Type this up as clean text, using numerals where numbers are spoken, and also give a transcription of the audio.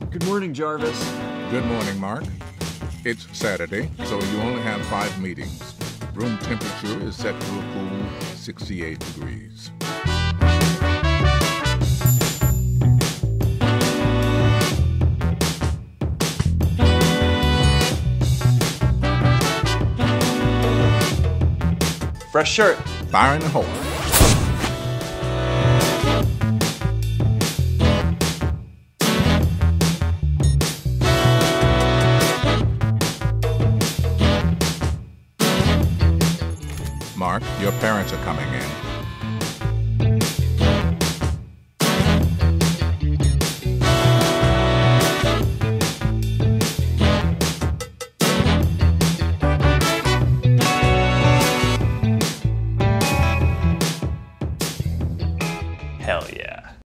Good morning, Jarvis. Good morning, Mark. It's Saturday, so you only have 5 meetings. Room temperature is set to a cool 68 degrees. Fresh shirt. Fire in the hole. Mark, your parents are coming in.